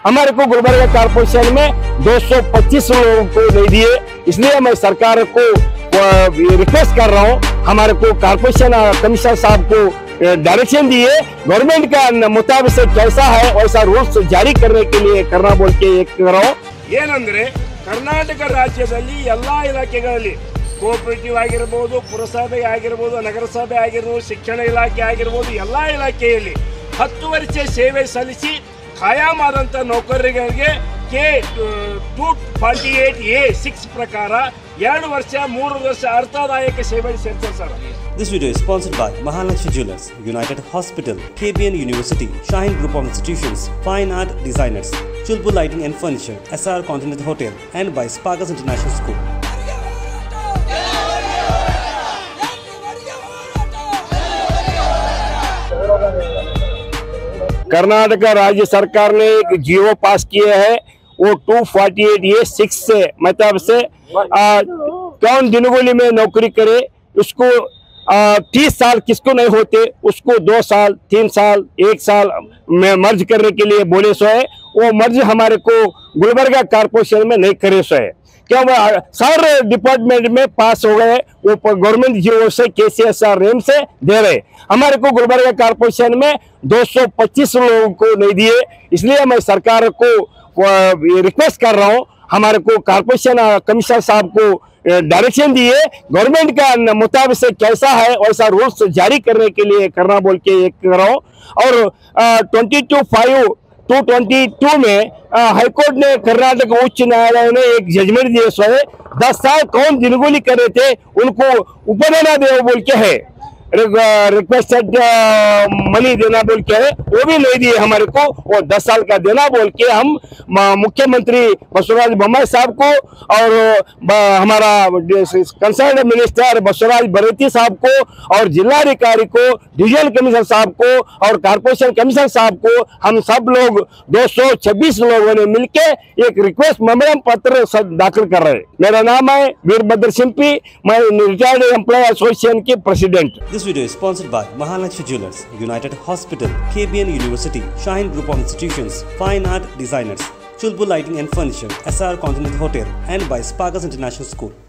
हमारे को गुलबर्गा कारपोरेशन में 225 लोगों को नहीं दिए। इसलिए मैं सरकार को रिक्वेस्ट कर रहा हूँ, हमारे को कारपोरेशन कमिश्नर साहब को डायरेक्शन दिए, गवर्नमेंट का मुताबिक से कैसा है वैसा रूल्स जारी करने के लिए करना बोल के एक कर रहा हूँ। ಏನಂದ್ರೆ ಕರ್ನಾಟಕ ರಾಜ್ಯದಲ್ಲಿ ಎಲ್ಲಾ ಇಲಾಖೆಗಳಲ್ಲಿ ಕೋಆಪರೇಟಿವ್ ಆಗಿರಬಹುದು, ಪುರಸಭೆ ಆಗಿರಬಹುದು, ನಗರಸಭೆ ಆಗಿರಬಹುದು, ಶಿಕ್ಷಣ ಇಲಾಖೆ ಆಗಿರಬಹುದು, ಎಲ್ಲಾ ಇಲಾಖೆಯಲ್ಲಿ 10 ವರ್ಷ ಸೇವೆ ಸಲ್ಲಿಸಿ ಖಾಯಂ ಆದಂತ ನೌಕರರಿಗೆ ಕೆ 248A6 ಪ್ರಕಾರ 2 ವರ್ಷ 3 ವರ್ಷ ಅರ್ಥದಾಯಕ ಸೇವೆ ಸೇರ್ತಾರೆ sir. This video is sponsored by Mahalakshmi Jewellers, United Hospital, KBN University, Shaheen Group of Institutions, Fine Art Designers, Chulbul Lighting and Furniture, SR Continental Hotel, and by Sparkles International School. Karnataka राज्य सरकार ने एक जीवो पास किया है, वो 248A6 से मतलब से कौन दिनगोली में नौकरी करे उसको 30 साल किसको नहीं होते उसको 2 साल 3 साल 1 साल में मर्ज करने के लिए बोले सो है। वो मर्ज हमारे को गुलबर्गा कारपोरेशन में नहीं करे सो है, क्या सारे डिपार्टमेंट में पास हो गए, वो गवर्नमेंट जीवो से KCSR रेम से दे रहे। हमारे को गुलबर्गा कारपोरेशन में 225 लोगों को नहीं दिए। इसलिए मैं सरकार को रिक्वेस्ट कर रहा हूँ, हमारे को कारपोरेशन कमिश्नर साहब को डायरेक्शन दिए, गवर्नमेंट का मुताबिक से कैसा है वैसा रूल्स जारी करने के लिए करना बोल के एक कर रहा हूँ। और 22/5/2022 में हाईकोर्ट ने कर्नाटक उच्च न्यायालय ने एक जजमेंट दिया सो है, 10 साल कौन दिनगोली कर रहे थे उनको उपदेना दे बोल के है, रिक्वेस्टेड मनी देना बोल के है, वो भी नहीं दिए हमारे को। वो 10 साल का देना बोल के हम मुख्यमंत्री बसवराज बोम्माई साहब को और हमारा कंसर्न मिनिस्टर बसवराज बरेती साहब को और जिलाधिकारी को, डिविजनल कमिश्नर साहब को और कारपोरेशन कमिश्नर साहब को, हम सब लोग 226 लोगों ने मिलके एक रिक्वेस्ट मेमोरेंडम पत्र दाखिल कर रहे हैं। मेरा नाम है वीरभद्र सिंपी, मैं रिटायर्ड एम्प्लॉय एसोसिएशन के president. This video is sponsored by Mahalakshmi Jewellers, United Hospital, KBN University, Shaheen Group of Institutions, Fine Art Designers, Chulbul Lighting and Furniture, SR Continental Hotel, and by Sparkles International School.